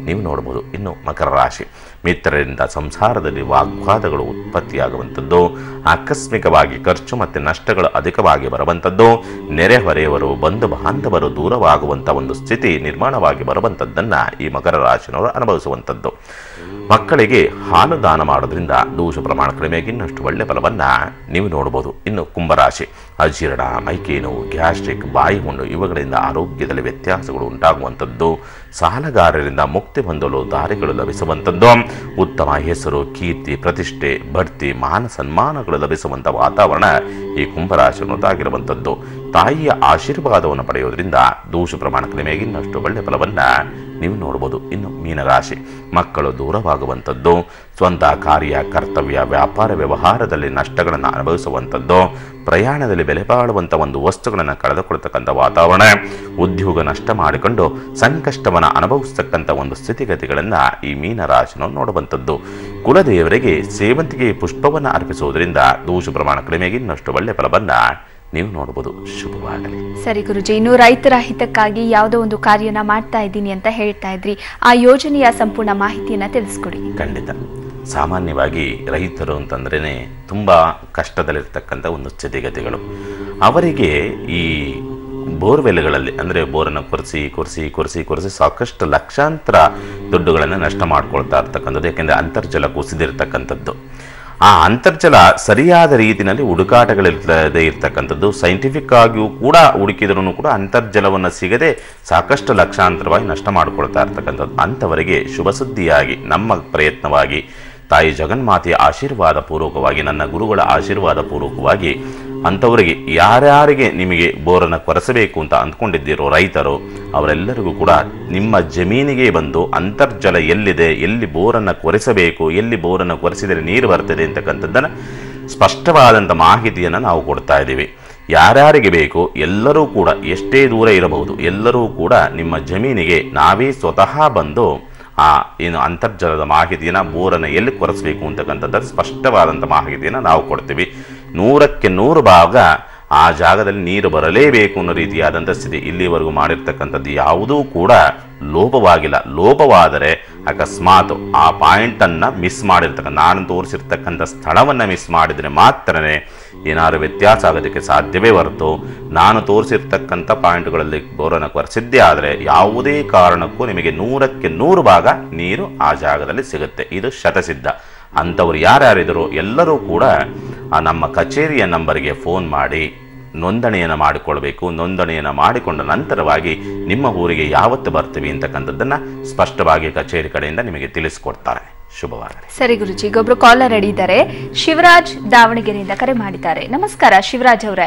Speaker 2: ನೀವು ನೋಡ್ಬೋದು. ಇನ್ನು ಮಕರ ರಾಶಿ, ಮಿತ್ರರಿಂದ ಸಂಸಾರದಲ್ಲಿ ವಾಗ್ವಾದಗಳು ಉತ್ಪತ್ತಿಯಾಗುವಂಥದ್ದು, ಆಕಸ್ಮಿಕವಾಗಿ ಖರ್ಚು ಮತ್ತು ನಷ್ಟಗಳು ಅಧಿಕವಾಗಿ ಬರುವಂಥದ್ದು, ನೆರೆಹೊರೆಯವರು ಬಂಧು ಬಾಂಧವರು ದೂರವಾಗುವಂಥ ಒಂದು ಸ್ಥಿತಿ ನಿರ್ಮಾಣವಾಗಿ ಬರುವಂಥದ್ದನ್ನು ಈ ಮಕರ ರಾಶಿನವರು ಅನುಭವಿಸುವಂಥದ್ದು. ಮಕ್ಕಳಿಗೆ ಹಾಲು ದಾನ ಮಾಡೋದ್ರಿಂದ ದೋಷ ಪ್ರಮಾಣ ಕಡಿಮೆಯಾಗಿ ಇನ್ನಷ್ಟು ಒಳ್ಳೆಯ ಫಲವನ್ನು ನೀವು ನೋಡ್ಬೋದು. ಇನ್ನು ಕುಂಭರಾಶಿ, ಅಜೀರ್ಣ, ಮೈಕೈ ನೋವು, ಗ್ಯಾಸ್ಟ್ರಿಕ್, ಬಾಯಿ ಹುಣ್ಣು ಇವುಗಳಿಂದ ಆರೋಗ್ಯದಲ್ಲಿ ವ್ಯತ್ಯಾಸಗಳು ಉಂಟಾಗುವಂಥದ್ದು, ಸಾಲಗಾರರಿಂದ ಮುಕ್ತಿ ಹೊಂದಲು ದಾರಿಗಳು ಲಭಿಸುವಂಥದ್ದು, ಉತ್ತಮ ಹೆಸರು, ಕೀರ್ತಿ, ಪ್ರತಿಷ್ಠೆ, ಬಡ್ತಿ, ಮಾನ ಸನ್ಮಾನಗಳು ಲಭಿಸುವಂಥ ವಾತಾವರಣ ಈ ಕುಂಭರಾಶಿನದಾಗಿರುವಂಥದ್ದು. ತಾಯಿಯ ಆಶೀರ್ವಾದವನ್ನು ಪಡೆಯೋದ್ರಿಂದ ದೋಷ ಪ್ರಮಾಣ ಕಡಿಮೆಯಾಗಿ ಇನ್ನಷ್ಟು ಒಳ್ಳೆಯ ಫಲವನ್ನು ನೀವು ನೋಡ್ಬೋದು. ಇನ್ನು ಮೀನರಾಶಿ, ಮಕ್ಕಳು ದೂರವಾಗುವಂಥದ್ದು, ಸ್ವಂತ ಕಾರ್ಯ, ಕರ್ತವ್ಯ, ವ್ಯಾಪಾರ ವ್ಯವಹಾರದಲ್ಲಿ ನಷ್ಟಗಳನ್ನು ಅನುಭವಿಸುವಂಥದ್ದು, ಪ್ರಯಾಣದಲ್ಲಿ ಬೆಲೆ ಬಾಳುವಂಥ ಒಂದು ವಸ್ತುಗಳನ್ನು ಕಳೆದುಕೊಳ್ತಕ್ಕಂಥ ವಾತಾವರಣ, ಉದ್ಯೋಗ ನಷ್ಟ ಮಾಡಿಕೊಂಡು ಸಂಕಷ್ಟವನ್ನು ಅನುಭವಿಸ್ತಕ್ಕಂಥ ಒಂದು ಸ್ಥಿತಿಗತಿಗಳನ್ನು ಈ ಮೀನರಾಶಿನ ನೋಡುವಂಥದ್ದು. ಕುಲದೇವರಿಗೆ ಸೇವಂತಿಗೆ ಪುಷ್ಪವನ್ನು ಅರ್ಪಿಸುವುದರಿಂದ ದೋಷ ಪ್ರಮಾಣ ಕಡಿಮೆಯಾಗಿ ಇನ್ನಷ್ಟು ಒಳ್ಳೆಯ ಫಲವನ್ನು ನೀವು ನೋಡಬಹುದು. ಶುಭವಾಗಲಿ.
Speaker 1: ಸರಿ ಗುರುಜಿ, ಇನ್ನು ರೈತರ ಹಿತಕ್ಕಾಗಿ ಯಾವುದೋ ಒಂದು ಕಾರ್ಯನ ಮಾಡ್ತಾ ಇದ್ದೀನಿ ಅಂತ ಹೇಳ್ತಾ ಇದ್ರಿ, ಆ ಯೋಜನೆಯ ಸಂಪೂರ್ಣ ಮಾಹಿತಿಯನ್ನ ತಿಳಿಸ್ಕೊಡಿ.
Speaker 2: ಖಂಡಿತ. ಸಾಮಾನ್ಯವಾಗಿ ರೈತರು ಅಂತಂದ್ರೇ ತುಂಬ ಕಷ್ಟದಲ್ಲಿರ್ತಕ್ಕಂಥ ಒಂದು ಸ್ಥಿತಿಗತಿಗಳು. ಅವರಿಗೆ ಈ ಬೋರ್ವೆಲ್ಗಳಲ್ಲಿ ಅಂದರೆ ಬೋರನ್ನು ಕೊರೆಸಿ ಕೊರೆಸಿ ಕೊರೆಸಿ ಕೊರೆಸಿ ಸಾಕಷ್ಟು ಲಕ್ಷಾಂತರ ದುಡ್ಡುಗಳನ್ನು ನಷ್ಟ ಮಾಡ್ಕೊಳ್ತಾ ಇರ್ತಕ್ಕಂಥದ್ದು. ಯಾಕೆಂದರೆ ಅಂತರ್ಜಲ ಕುಸಿದಿರ್ತಕ್ಕಂಥದ್ದು. ಆ ಅಂತರ್ಜಲ ಸರಿಯಾದ ರೀತಿಯಲ್ಲಿ ಹುಡುಕಾಟಗಳಿಲ್ಲದೆ ಇರ್ತಕ್ಕಂಥದ್ದು. ಸೈಂಟಿಫಿಕ್ ಆಗಿಯೂ ಕೂಡ ಹುಡುಕಿದ್ರೂ ಕೂಡ ಅಂತರ್ಜಲವನ್ನು ಸಿಗದೆ ಸಾಕಷ್ಟು ಲಕ್ಷಾಂತರವಾಗಿ ನಷ್ಟ ಮಾಡಿಕೊಳ್ತಾ ಇರ್ತಕ್ಕಂಥದ್ದು. ಅಂಥವರಿಗೆ ಶುಭ ಸುದ್ದಿಯಾಗಿ ನಮ್ಮ ಪ್ರಯತ್ನವಾಗಿ ತಾಯಿ ಜಗನ್ಮಾತೆಯ ಆಶೀರ್ವಾದ ಪೂರ್ವಕವಾಗಿ, ನನ್ನ ಗುರುಗಳ ಆಶೀರ್ವಾದ ಪೂರ್ವಕವಾಗಿ ಅಂಥವರಿಗೆ ಯಾರ್ಯಾರಿಗೆ ನಿಮಗೆ ಬೋರನ್ನು ಕೊರೆಸಬೇಕು ಅಂತ ಅಂದ್ಕೊಂಡಿದ್ದೀರೋ ರೈತರು, ಅವರೆಲ್ಲರಿಗೂ ಕೂಡ ನಿಮ್ಮ ಜಮೀನಿಗೆ ಬಂದು ಅಂತರ್ಜಲ ಎಲ್ಲಿದೆ, ಎಲ್ಲಿ ಬೋರನ್ನು ಕೊರೆಸಬೇಕು, ಎಲ್ಲಿ ಬೋರನ್ನು ಕೊರೆಸಿದರೆ ನೀರು ಬರ್ತದೆ ಅಂತಕ್ಕಂಥದ್ದನ್ನು ಸ್ಪಷ್ಟವಾದಂಥ ಮಾಹಿತಿಯನ್ನು ನಾವು ಕೊಡ್ತಾ ಇದ್ದೀವಿ. ಯಾರ್ಯಾರಿಗೆ ಬೇಕು ಎಲ್ಲರೂ ಕೂಡ, ಎಷ್ಟೇ ದೂರ ಇರಬಹುದು, ಎಲ್ಲರೂ ಕೂಡ ನಿಮ್ಮ ಜಮೀನಿಗೆ ನಾವೇ ಸ್ವತಃ ಬಂದು ಆ ಏನು ಅಂತರ್ಜಲದ ಮಾಹಿತಿಯನ್ನು, ಬೋರನ್ನು ಎಲ್ಲಿ ಕೊರೆಸಬೇಕು ಅಂತಕ್ಕಂಥದ್ದು ಸ್ಪಷ್ಟವಾದಂಥ ಮಾಹಿತಿಯನ್ನು ನಾವು ಕೊಡ್ತೀವಿ. ನೂರಕ್ಕೆ ನೂರು ಭಾಗ ಆ ಜಾಗದಲ್ಲಿ ನೀರು ಬರಲೇಬೇಕು ಅನ್ನೋ ರೀತಿಯಾದಂಥ ಸ್ಥಿತಿ. ಇಲ್ಲಿವರೆಗೂ ಮಾಡಿರ್ತಕ್ಕಂಥದ್ದು ಯಾವುದೂ ಕೂಡ ಲೋಪವಾಗಿಲ್ಲ. ಲೋಪವಾದರೆ ಅಕಸ್ಮಾತ್ ಆ ಪಾಯಿಂಟನ್ನು ಮಿಸ್ ಮಾಡಿರ್ತಕ್ಕಂಥ, ನಾನು ತೋರಿಸಿರ್ತಕ್ಕಂಥ ಸ್ಥಳವನ್ನು ಮಿಸ್ ಮಾಡಿದರೆ ಮಾತ್ರನೇ ಏನಾದರೂ ವ್ಯತ್ಯಾಸ ಆಗೋದಕ್ಕೆ ಸಾಧ್ಯವೇ ಹೊರತು, ನಾನು ತೋರಿಸಿರ್ತಕ್ಕಂಥ ಪಾಯಿಂಟ್ಗಳಲ್ಲಿ ಬೋರನ್ನು ಕೊರೆಸಿದ್ದೇ ಆದರೆ ಯಾವುದೇ ಕಾರಣಕ್ಕೂ ನಿಮಗೆ ನೂರಕ್ಕೆ ನೂರು ಭಾಗ ನೀರು ಆ ಜಾಗದಲ್ಲಿ ಸಿಗುತ್ತೆ. ಇದು ಶತಸಿದ್ಧ. ಅಂಥವ್ರು ಯಾರ್ಯಾರಿದ್ರು ಎಲ್ಲರೂ ಕೂಡ ಆ ನಮ್ಮ ಕಚೇರಿಯ ನಂಬರಿಗೆ ಫೋನ್ ಮಾಡಿ ನೋಂದಣಿಯನ್ನು ಮಾಡಿಕೊಳ್ಬೇಕು. ನೋಂದಣಿಯನ್ನು ಮಾಡಿಕೊಂಡ ನಂತರವಾಗಿ ನಿಮ್ಮ ಊರಿಗೆ ಯಾವತ್ತು ಬರ್ತೀವಿ ಅಂತಕ್ಕಂಥದ್ದನ್ನು ಸ್ಪಷ್ಟವಾಗಿ ಕಚೇರಿ ಕಡೆಯಿಂದ ನಿಮಗೆ ತಿಳಿಸ್ಕೊಡ್ತಾರೆ. ಶುಭವಾಗಲಿ.
Speaker 1: ಸರಿ ಗುರುಜಿ, ಈಗ ಒಬ್ರು ಕಾಲರ್ ರೆಡಿ ಇದ್ದಾರೆ. ಶಿವರಾಜ್ ದಾವಣಗೆರೆಯಿಂದ ಕರೆ ಮಾಡಿದ್ದಾರೆ. ನಮಸ್ಕಾರ ಶಿವರಾಜ್ ಅವರೇ,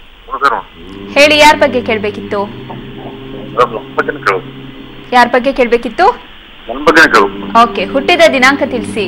Speaker 1: ಹೇಳಿ, ಯಾರ ಬಗ್ಗೆ ಕೇಳಬೇಕಿತ್ತು? ಯಾರ ಬಗ್ಗೆ ಕೇಳಬೇಕಿತ್ತು? ಓಕೆ, ಹುಟ್ಟಿದ ದಿನಾಂಕ ತಿಳಿಸಿ.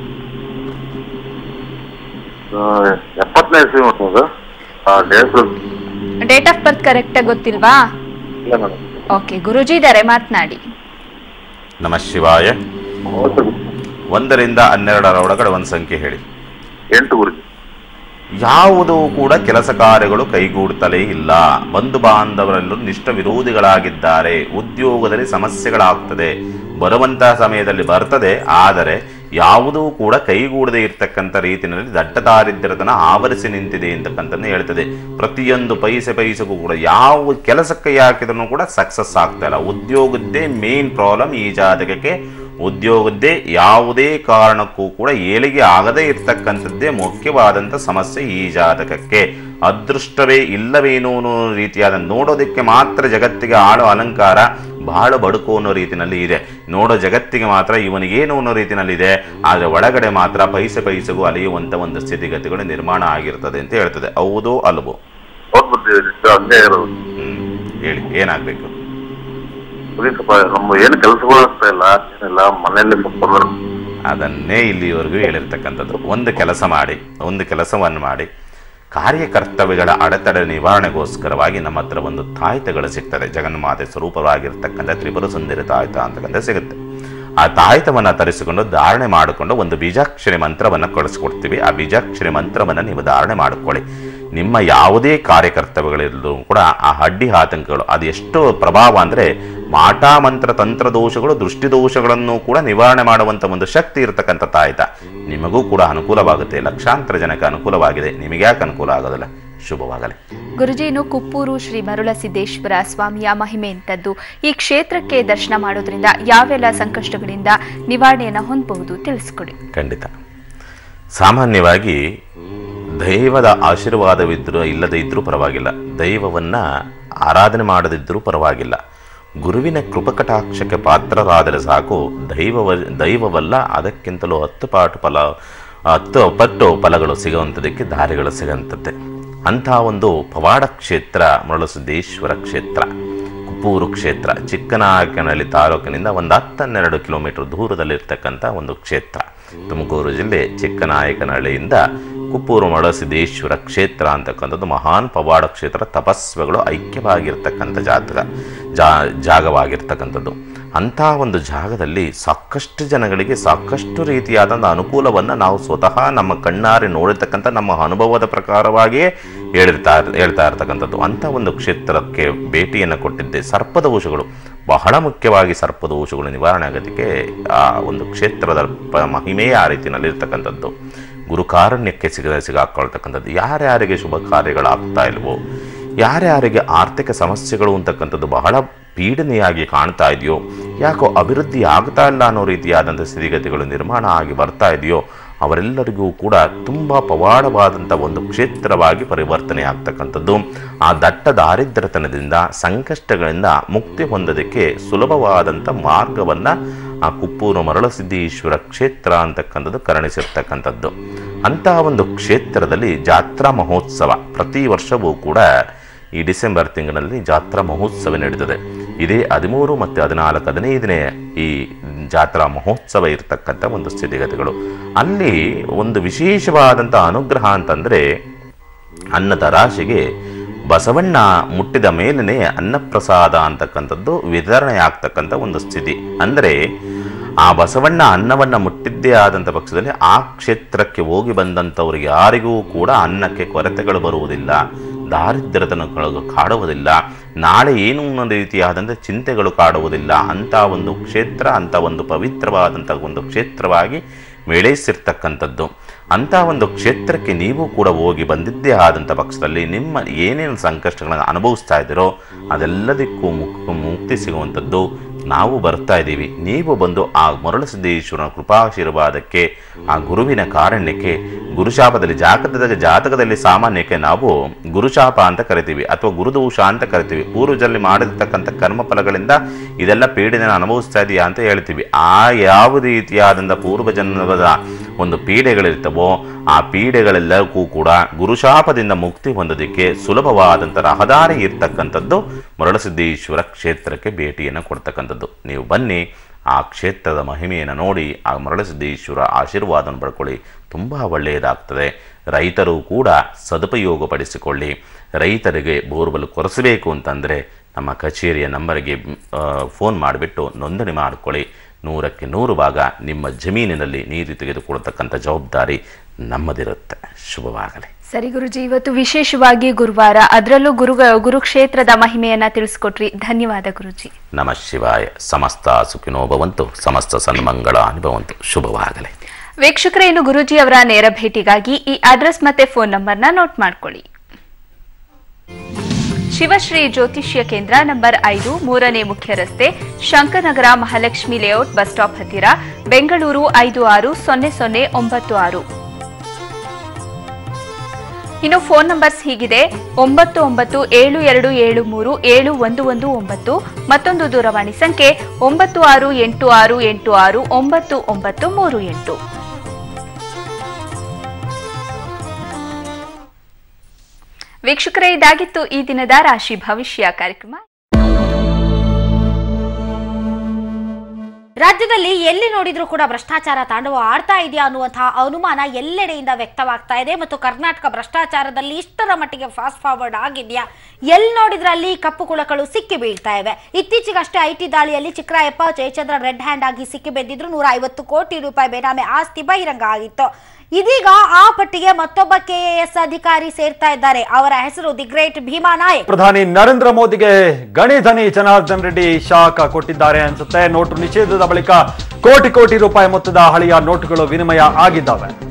Speaker 1: ಡೇಟ್ ಆಫ್ ಬರ್ತ್ ಕರೆಕ್ಟ್ ಆಗಿ ಗೊತ್ತಿಲ್ವಾ? ಓಕೆ, ಗುರುಜಿ ಇದ್ದಾರೆ, ಮಾತನಾಡಿ.
Speaker 2: ನಮ ಶಿವಾಯ. ಒಂದರಿಂದ ಹನ್ನೆರಡರ ಒಳಗಡೆ ಒಂದು ಸಂಖ್ಯೆ ಹೇಳಿ.
Speaker 5: ಎಂಟು ಗುರುಜಿ.
Speaker 2: ಯಾವುದೂ ಕೂಡ ಕೆಲಸ ಕಾರ್ಯಗಳು ಕೈಗೂಡುತ್ತಲೇ ಇಲ್ಲ. ಬಂಧು ಬಾಂಧವರೆಲ್ಲರೂ ನಿಷ್ಠ ವಿರೋಧಿಗಳಾಗಿದ್ದಾರೆ. ಉದ್ಯೋಗದಲ್ಲಿ ಸಮಸ್ಯೆಗಳಾಗ್ತದೆ. ಬರುವಂತಹ ಸಮಯದಲ್ಲಿ ಬರ್ತದೆ, ಆದರೆ ಯಾವುದೂ ಕೂಡ ಕೈಗೂಡದೆ ಇರ್ತಕ್ಕಂಥ ರೀತಿಯಲ್ಲಿ ದಡ್ಡ ದಾರಿದ್ರ್ಯತನ ಆವರಿಸಿ ನಿಂತಿದೆ ಅಂತಕ್ಕಂಥದ್ದು ಹೇಳ್ತದೆ. ಪ್ರತಿಯೊಂದು ಪೈಸೆ ಪೈಸೆಗೂ ಕೂಡ ಯಾವ ಕೆಲಸಕ್ಕೆ ಹಾಕಿದ್ರೂ ಕೂಡ ಸಕ್ಸಸ್ ಆಗ್ತಾ ಇಲ್ಲ. ಉದ್ಯೋಗದ್ದೇ ಮೇನ್ ಪ್ರಾಬ್ಲಮ್ ಈ ಜಾತಕಕ್ಕೆ. ಉದ್ಯೋಗದ್ದೇ ಯಾವುದೇ ಕಾರಣಕ್ಕೂ ಕೂಡ ಏಳಿಗೆ ಆಗದೇ ಇರ್ತಕ್ಕಂಥದ್ದೇ ಮುಖ್ಯವಾದಂಥ ಸಮಸ್ಯೆ ಈ ಜಾತಕಕ್ಕೆ. ಅದೃಷ್ಟವೇ ಇಲ್ಲವೇನೋ ಅನ್ನೋ ರೀತಿಯಾದ, ನೋಡೋದಕ್ಕೆ ಮಾತ್ರ ಜಗತ್ತಿಗೆ ಆಳೋ ಅಲಂಕಾರ, ಬಹಳ ಬಡುಕು ಅನ್ನೋ ರೀತಿಯಲ್ಲಿ ಇದೆ. ನೋಡೋ ಜಗತ್ತಿಗೆ ಮಾತ್ರ ಇವನಿಗೇನು ಅನ್ನೋ ರೀತಿಯಲ್ಲಿ ಇದೆ, ಆದರೆ ಒಳಗಡೆ ಮಾತ್ರ ಪೈಸೆ ಪೈಸೆಗೂ ಅಲಿಯುವಂಥ ಒಂದು ಸ್ಥಿತಿಗತಿಗಳು ನಿರ್ಮಾಣ ಆಗಿರ್ತದೆ ಅಂತ ಹೇಳ್ತದೆ. ಹೌದೋ ಅಲ್ವೋ? ಹ್ಮ್, ಹೇಳಿ, ಏನಾಗಬೇಕು?
Speaker 5: ಏನು ಕೆಲಸಗಳು ಆಗ್ತಾ ಇಲ್ಲ, ಏನಿಲ್ಲ, ಮನೆಯಲ್ಲಿ
Speaker 2: ಅದನ್ನೇ ಇಲ್ಲಿವರೆಗೂ ಹೇಳಿರ್ತಕ್ಕಂಥದ್ದು. ಒಂದು ಕೆಲಸ ಮಾಡಿ, ಒಂದು ಕೆಲಸವನ್ನು ಮಾಡಿ, ಕಾರ್ಯಕರ್ತವ್ಯಗಳ ಅಡೆತಡೆ ನಿವಾರಣೆಗೋಸ್ಕರವಾಗಿ ನಮ್ಮ ಹತ್ರ ಒಂದು ತಾಯ್ತಗಳು ಸಿಗ್ತದೆ. ಜಗನ್ಮಾತೆ ಸ್ವರೂಪವಾಗಿರ್ತಕ್ಕಂಥ ತ್ರಿಪುರ ಸುಂದರಿ ತಾಯ್ತ ಅಂತಕ್ಕಂಥ ಸಿಗುತ್ತೆ. ಆ ತಾಯ್ತವನ್ನು ತರಿಸಿಕೊಂಡು ಧಾರಣೆ ಮಾಡಿಕೊಂಡು ಒಂದು ಬೀಜಾಕ್ಷರಿ ಮಂತ್ರವನ್ನು ಕಳಿಸ್ಕೊಡ್ತೀವಿ. ಆ ಬೀಜಾಕ್ಷರಿ ಮಂತ್ರವನ್ನು ನೀವು ಧಾರಣೆ ಮಾಡಿಕೊಳ್ಳಿ. ನಿಮ್ಮ ಯಾವುದೇ ಕಾರ್ಯಕರ್ತವ್ಯಗಳಿಲ್ಲೂ ಕೂಡ ಆ ಅಡ್ಡಿ ಆತಂಕಗಳು ಅದು ಎಷ್ಟು ಪ್ರಭಾವ ಅಂದರೆ ಮಾಟ ಮಂತ್ರ ತಂತ್ರ ದೋಷಗಳು ದೃಷ್ಟಿ ದೋಷಗಳನ್ನು ಕೂಡ ನಿವಾರಣೆ ಮಾಡುವಂಥ ಒಂದು ಶಕ್ತಿ ಇರತಕ್ಕಂಥ ತಾಯ್ತ ನಿಮಗೂ ಕೂಡ ಅನುಕೂಲವಾಗುತ್ತೆ. ಲಕ್ಷಾಂತರ ಜನಕ್ಕೆ ಅನುಕೂಲವಾಗಿದೆ, ನಿಮಗೆ ಯಾಕೆ ಅನುಕೂಲ ಆಗೋದಿಲ್ಲ? ಶುಭವಾಗಲಿ.
Speaker 1: ಗುರುಜಿ, ಇನ್ನು ಕುಪ್ಪೂರು ಶ್ರೀ ಮರುಳಸಿದ್ದೇಶ್ವರ ಸ್ವಾಮಿಯ ಮಹಿಮೆ ಎಂಥದ್ದು? ಈ ಕ್ಷೇತ್ರಕ್ಕೆ ದರ್ಶನ ಮಾಡೋದ್ರಿಂದ ಯಾವೆಲ್ಲ ಸಂಕಷ್ಟಗಳಿಂದ ನಿವಾರಣೆಯನ್ನು ಹೊಂದಬಹುದು ತಿಳಿಸ್ಕೊಡಿ.
Speaker 2: ಖಂಡಿತ. ಸಾಮಾನ್ಯವಾಗಿ ದೈವದ ಆಶೀರ್ವಾದವಿದ್ರೂ ಇಲ್ಲದೇ ಇದ್ರೂ ಪರವಾಗಿಲ್ಲ, ದೈವವನ್ನ ಆರಾಧನೆ ಮಾಡದಿದ್ದರೂ ಪರವಾಗಿಲ್ಲ, ಗುರುವಿನ ಕೃಪಕಟಾಕ್ಷಕ್ಕೆ ಪಾತ್ರರಾದರೆ ಸಾಕು, ದೈವವ ದೈವವಲ್ಲ ಅದಕ್ಕಿಂತಲೂ ಹತ್ತು ಪಾಟು ಫಲ ಹತ್ತು ಪಟ್ಟು ಫಲಗಳು ಸಿಗುವಂಥದಕ್ಕೆ ದಾರಿಗಳು ಸಿಗುವಂಥದ್ದೇ. ಅಂಥ ಒಂದು ಪವಾಡ ಕ್ಷೇತ್ರ ಮರುಳಸಿದ್ದೇಶ್ವರ ಕ್ಷೇತ್ರ, ಕುಪ್ಪೂರು ಕ್ಷೇತ್ರ. ಚಿಕ್ಕನಾಯಕನಹಳ್ಳಿ ತಾಲೂಕಿನಿಂದ ಒಂದು ಹತ್ತನ್ನೆರಡು ಕಿಲೋಮೀಟರ್ ದೂರದಲ್ಲಿರ್ತಕ್ಕಂಥ ಒಂದು ಕ್ಷೇತ್ರ. ತುಮಕೂರು ಜಿಲ್ಲೆ ಚಿಕ್ಕನಾಯಕನಹಳ್ಳಿಯಿಂದ ಕುಪ್ಪೂರು ಮರುಳಸಿದ್ದೇಶ್ವರ ಕ್ಷೇತ್ರ ಅಂತಕ್ಕಂಥದ್ದು ಮಹಾನ್ ಪವಾಡ ಕ್ಷೇತ್ರ. ತಪಸ್ವಿಗಳು ಐಕ್ಯವಾಗಿರ್ತಕ್ಕಂಥ ಜಾತಕ ಜಾ ಜಾಗವಾಗಿರ್ತಕ್ಕಂಥದ್ದು. ಅಂಥ ಒಂದು ಜಾಗದಲ್ಲಿ ಸಾಕಷ್ಟು ಜನಗಳಿಗೆ ಸಾಕಷ್ಟು ರೀತಿಯಾದಂಥ ಅನುಕೂಲವನ್ನು ನಾವು ಸ್ವತಃ ನಮ್ಮ ಕಣ್ಣಾರೆ ನೋಡಿರ್ತಕ್ಕಂಥ ನಮ್ಮ ಅನುಭವದ ಪ್ರಕಾರವಾಗಿಯೇ ಹೇಳಿರ್ತಾ ಹೇಳ್ತಾ ಇರ್ತಕ್ಕಂಥದ್ದು. ಅಂಥ ಒಂದು ಕ್ಷೇತ್ರಕ್ಕೆ ಭೇಟಿಯನ್ನು ಕೊಟ್ಟಿದ್ದೆ. ಸರ್ಪದೋಷಗಳು ಬಹಳ ಮುಖ್ಯವಾಗಿ ಸರ್ಪದೋಷಗಳು ನಿವಾರಣೆ ಆಗೋದಕ್ಕೆ ಆ ಒಂದು ಕ್ಷೇತ್ರದ ಪ ಮಹಿಮೆಯೇ ಆ ರೀತಿಯಲ್ಲಿರ್ತಕ್ಕಂಥದ್ದು. ಗುರುಕಾರಣ್ಯಕ್ಕೆ ಸಿಗ ಸಿಗಾಕೊಳ್ತಕ್ಕಂಥದ್ದು. ಯಾರ್ಯಾರಿಗೆ ಶುಭ ಕಾರ್ಯಗಳಾಗ್ತಾ ಇಲ್ವೋ, ಯಾರ್ಯಾರಿಗೆ ಆರ್ಥಿಕ ಸಮಸ್ಯೆಗಳು ಅಂತಕ್ಕಂಥದ್ದು ಬಹಳ ಪೀಡನೆಯಾಗಿ ಕಾಣ್ತಾ ಇದೆಯೋ, ಯಾಕೋ ಅಭಿವೃದ್ಧಿ ಆಗ್ತಾ ಇಲ್ಲ ಅನ್ನೋ ರೀತಿಯಾದಂಥ ಸ್ಥಿತಿಗತಿಗಳು ನಿರ್ಮಾಣ ಆಗಿ ಬರ್ತಾ ಇದೆಯೋ, ಅವರೆಲ್ಲರಿಗೂ ಕೂಡ ತುಂಬ ಪವಾಡವಾದಂಥ ಒಂದು ಕ್ಷೇತ್ರವಾಗಿ ಪರಿವರ್ತನೆ ಆಗ್ತಕ್ಕಂಥದ್ದು. ಆ ದಟ್ಟ ದಾರಿದ್ರ್ಯತನದಿಂದ ಸಂಕಷ್ಟಗಳಿಂದ ಮುಕ್ತಿ ಹೊಂದೋದಕ್ಕೆ ಸುಲಭವಾದಂಥ ಮಾರ್ಗವನ್ನು ಆ ಕುಪ್ಪೂರು ಮರುಳಸಿದ್ದೇಶ್ವರ ಕ್ಷೇತ್ರ ಅಂತಕ್ಕಂಥದ್ದು ಕರುಣಿಸಿರ್ತಕ್ಕಂಥದ್ದು. ಅಂತಹ ಒಂದು ಕ್ಷೇತ್ರದಲ್ಲಿ ಜಾತ್ರಾ ಮಹೋತ್ಸವ ಪ್ರತಿ ವರ್ಷವೂ ಕೂಡ ಈ ಡಿಸೆಂಬರ್ ತಿಂಗಳಲ್ಲಿ ಜಾತ್ರಾ ಮಹೋತ್ಸವ ನಡೀತದೆ. ಇದೇ ಹದಿಮೂರು ಮತ್ತು ಹದಿನಾಲ್ಕು ಹದಿನೈದನೇ ಈ ಜಾತ್ರಾ ಮಹೋತ್ಸವ ಇರತಕ್ಕಂಥ ಒಂದು ಸ್ಥಿತಿಗತಿಗಳು. ಅಲ್ಲಿ ಒಂದು ವಿಶೇಷವಾದಂಥ ಅನುಗ್ರಹ ಅಂತಂದರೆ ಅನ್ನದ ರಾಶಿಗೆ ಬಸವಣ್ಣ ಮುಟ್ಟಿದ ಮೇಲೇ ಅನ್ನಪ್ರಸಾದ ಅಂತಕ್ಕಂಥದ್ದು ವಿತರಣೆ ಆಗ್ತಕ್ಕಂಥ ಒಂದು ಸ್ಥಿತಿ. ಅಂದರೆ ಆ ಬಸವಣ್ಣ ಅನ್ನವನ್ನು ಮುಟ್ಟಿದ್ದೇ ಆದಂಥ ಪಕ್ಷದಲ್ಲಿ ಆ ಕ್ಷೇತ್ರಕ್ಕೆ ಹೋಗಿ ಬಂದಂಥವ್ರಿಗೆ ಯಾರಿಗೂ ಕೂಡ ಅನ್ನಕ್ಕೆ ಕೊರತೆಗಳು ಬರುವುದಿಲ್ಲ, ದಾರಿದ್ರ್ಯತನಗಳು ಕಾಡುವುದಿಲ್ಲ, ನಾಳೆ ಏನು ಅನ್ನೋ ರೀತಿಯಾದಂಥ ಚಿಂತೆಗಳು ಕಾಡುವುದಿಲ್ಲ. ಅಂಥ ಒಂದು ಕ್ಷೇತ್ರ, ಅಂಥ ಒಂದು ಪವಿತ್ರವಾದಂಥ ಒಂದು ಕ್ಷೇತ್ರವಾಗಿ ಬೆಳೆಸಿರ್ತಕ್ಕಂಥದ್ದು. ಅಂಥ ಒಂದು ಕ್ಷೇತ್ರಕ್ಕೆ ನೀವು ಕೂಡ ಹೋಗಿ ಬಂದಿದ್ದೇ ಆದಂಥ ಪಕ್ಷದಲ್ಲಿ ನಿಮ್ಮ ಏನೇನು ಸಂಕಷ್ಟಗಳನ್ನು ಅನುಭವಿಸ್ತಾ ಇದ್ದೀರೋ ಅದೆಲ್ಲದಕ್ಕೂ ಮುಕ್ ಮುಕ್ತಿ ಸಿಗುವಂಥದ್ದು. ನಾವು ಬರ್ತಾ ಇದ್ದೀವಿ, ನೀವು ಬಂದು ಆ ಮರುಳಸಿದ್ದೇಶ್ವರನ ಕೃಪಾಶೀರ್ವಾದಕ್ಕೆ, ಆ ಗುರುವಿನ ಕಾರಣ್ಯಕ್ಕೆ, ಗುರುಶಾಪದಲ್ಲಿ ಜಾತಕದ ಜಾತಕದಲ್ಲಿ ಸಾಮಾನ್ಯಕ್ಕೆ ನಾವು ಗುರುಶಾಪ ಅಂತ ಕರಿತೀವಿ ಅಥವಾ ಗುರುದೋಷ ಅಂತ ಕರಿತೀವಿ. ಪೂರ್ವಜಲ್ಲಿ ಮಾಡಿರ್ತಕ್ಕಂಥ ಕರ್ಮಫಲಗಳಿಂದ ಇದೆಲ್ಲ ಪೀಡೆನ ಅನುಭವಿಸ್ತಾ ಇದೆಯಾ ಅಂತ ಹೇಳ್ತೀವಿ. ಆ ಯಾವ ರೀತಿಯಾದಂಥ ಪೂರ್ವಜನ್ಮದ ಒಂದು ಪೀಡೆಗಳಿರ್ತವೋ ಆ ಪೀಡೆಗಳೆಲ್ಲಕ್ಕೂ ಕೂಡ ಗುರುಶಾಪದಿಂದ ಮುಕ್ತಿ ಹೊಂದೋದಕ್ಕೆ ಸುಲಭವಾದಂಥ ರಹದಾರಿ ಇರ್ತಕ್ಕಂಥದ್ದು ಮರುಳಸಿದ್ದೇಶ್ವರ ಕ್ಷೇತ್ರಕ್ಕೆ ಭೇಟಿಯನ್ನು ಕೊಡ್ತಕ್ಕಂಥದ್ದು. ನೀವು ಬನ್ನಿ, ಆ ಕ್ಷೇತ್ರದ ಮಹಿಮೆಯನ್ನು ನೋಡಿ ಆ ಮರುಳಸಿದ್ದೇಶ್ವರ ಆಶೀರ್ವಾದವನ್ನು ಪಡ್ಕೊಳ್ಳಿ. ತುಂಬ ಒಳ್ಳೆಯದಾಗ್ತದೆ. ರೈತರು ಕೂಡ ಸದುಪಯೋಗಪಡಿಸಿಕೊಳ್ಳಿ. ರೈತರಿಗೆ ಬೋರ್ವೆಲ್ ಕೊರೆಸಬೇಕು ಅಂತಂದರೆ ನಮ್ಮ ಕಚೇರಿಯ ನಂಬರಿಗೆ ಫೋನ್ ಮಾಡಿಬಿಟ್ಟು ನೋಂದಣಿ ಮಾಡಿಕೊಳ್ಳಿ. ನೂರಕ್ಕೆ ನೂರು ಭಾಗ ನಿಮ್ಮ ಜಮೀನಿನಲ್ಲಿ ನೀರು ತೆಗೆದುಕೊಳ್ತಕ್ಕಂಥ ಜವಾಬ್ದಾರಿ ನಮ್ಮದಿರುತ್ತೆ. ಶುಭವಾಗಲಿ.
Speaker 1: ಸರಿ ಗುರುಜಿ, ಇವತ್ತು ವಿಶೇಷವಾಗಿ ಗುರುವಾರ, ಅದರಲ್ಲೂ ಗುರು ಗುರುಕ್ಷೇತ್ರದ ಮಹಿಮೆಯನ್ನ ತಿಳಿಸ್ಕೊಟ್ರಿ. ಧನ್ಯವಾದ ಗುರುಜಿ.
Speaker 2: ನಮಃ ಶಿವಾಯ. ಸಮಸ್ತ ಸುಖಿನೋ ಭವಂತು, ಸಮಸ್ತ ಸನ್ಮಂಗಳ ಅನುಭವಂತು. ಶುಭವಾಗಲಿ.
Speaker 1: ವೀಕ್ಷಕರೇ, ಇನ್ನು ಗುರುಜಿ ಅವರ ನೇರ ಭೇಟಿಗಾಗಿ ಈ ಅಡ್ರೆಸ್ ಮತ್ತೆ ಫೋನ್ ನಂಬರ್ನ ನೋಟ್ ಮಾಡ್ಕೊಳ್ಳಿ. ಶಿವಶ್ರೀ ಜ್ಯೋತಿಷ್ಯ ಕೇಂದ್ರ, ನಂಬರ್ ಐದು, ಮೂರನೇ ಮುಖ್ಯ ರಸ್ತೆ, Shankaranagar, Mahalakshmi layout, bus stop ಹತ್ತಿರ, ಬೆಂಗಳೂರು ಐದು ಆರು ಸೊನ್ನೆ ಸೊನ್ನೆ ಒಂಬತ್ತು ಆರು. ಇನ್ನು ಫೋನ್ ನಂಬರ್ಸ್ ಹೀಗಿದೆ: ಒಂಬತ್ತು ಒಂಬತ್ತು ಏಳು ಎರಡು ಏಳು ಮೂರು ಏಳು ಒಂದು ಒಂದು ಒಂಬತ್ತು. ಮತ್ತೊಂದು ದೂರವಾಣಿ ಸಂಖ್ಯೆ ಒಂಬತ್ತು ಆರು ಎಂಟು ಆರು ಎಂಟು ಆರು ಒಂಬತ್ತು ಒಂಬತ್ತು ಮೂರು ಎಂಟು. ವೀಕ್ಷಕರೇ, ಇದಾಗಿತ್ತು ಈ ದಿನದ ರಾಶಿ ಭವಿಷ್ಯ ಕಾರ್ಯಕ್ರಮ.
Speaker 6: ರಾಜ್ಯದಲ್ಲಿ ಎಲ್ಲಿ ನೋಡಿದ್ರೂ ಕೂಡ ಭ್ರಷ್ಟಾಚಾರ ತಾಂಡವ ಆಡ್ತಾ ಇದೆಯಾ ಅನ್ನುವಂತಹ ಅನುಮಾನ ಎಲ್ಲೆಡೆಯಿಂದ ವ್ಯಕ್ತವಾಗ್ತಾ ಇದೆ. ಮತ್ತು ಕರ್ನಾಟಕ ಭ್ರಷ್ಟಾಚಾರದಲ್ಲಿ ಇಷ್ಟರ ಮಟ್ಟಿಗೆ ಫಾಸ್ಟ್ ಫಾರ್ವರ್ಡ್ ಆಗಿದೆಯಾ? ಎಲ್ಲಿ ನೋಡಿದ್ರಲ್ಲಿ ಕಪ್ಪು ಕುಳಕಳು ಸಿಕ್ಕಿ ಬೀಳ್ತಾ ಇವೆ. ಇತ್ತೀಚೆಗಷ್ಟೇ ಐಟಿ ದಾಳಿಯಲ್ಲಿ ಚಿಕ್ಕರಾಯಪ್ಪ ಜಯಚಂದ್ರ ರೆಡ್ ಹ್ಯಾಂಡ್ ಆಗಿ ಸಿಕ್ಕಿ ಬಿದ್ದಿದ್ರು. ನೂರ ಐವತ್ತು ಕೋಟಿ ರೂಪಾಯಿ ಬೇನಾಮಿ ಆಸ್ತಿ ಬಹಿರಂಗ ಆಗಿತ್ತು. ಇದೀಗ ಆ ಪಟ್ಟಿಗೆ ಮತ್ತೊಬ್ಬ ಕೆಎಎಸ್ ಅಧಿಕಾರಿ ಸೇರ್ತಾ ಇದ್ದಾರೆ. ಅವರ ಹೆಸರು ದಿ ಗ್ರೇಟ್ ಭೀಮಾ ನಾಯಕ್.
Speaker 7: ಪ್ರಧಾನಿ ನರೇಂದ್ರ ಮೋದಿಗೆ ಗಣಿಧನಿ ಜನಾರ್ದನ್ ರೆಡ್ಡಿ ಶಾಕ್ ಕೊಟ್ಟಿದ್ದಾರೆ ಅನ್ಸುತ್ತೆ. ನೋಟು ನಿಷೇಧದ ಬಳಿಕ ಕೋಟಿ ಕೋಟಿ ರೂಪಾಯಿ ಮೊತ್ತದ ಹಳೆಯ ನೋಟುಗಳು ವಿನಿಮಯ ಆಗಿದ್ದಾವೆ.